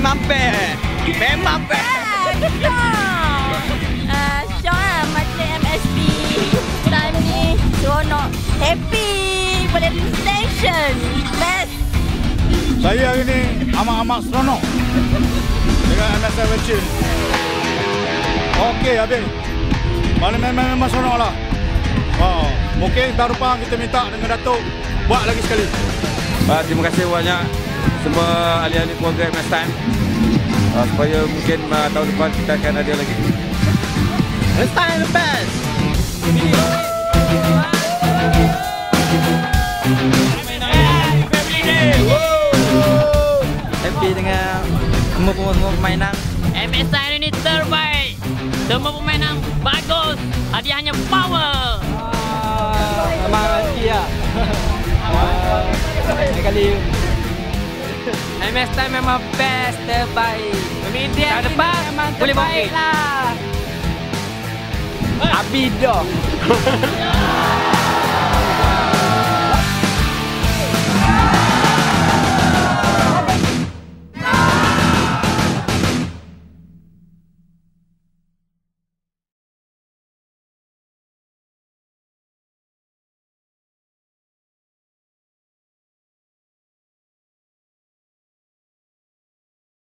memang best. Memang best. Syok macam MSP. Bulan ni seronok. Happy Valentine Station. Best. Saya hari ni amat-amat seronok dengan MSI Wecil. Okey habis. Memang seronok lah. Mungkin tahun depan kita minta dengan Datuk buat lagi sekali. Terima kasih banyak semua ahli-ahli keluarga MS Time. Supaya mungkin tahun depan kita akan ada lagi. MS Time the best. Happy dengan semua permainan. MS Time ini terbaik. Semua permainan bagus. Hadiahnya power. Memang happy lah. Kali MS Time memang best, terbaik. Tahun depan boleh bangkit lah. Abidah.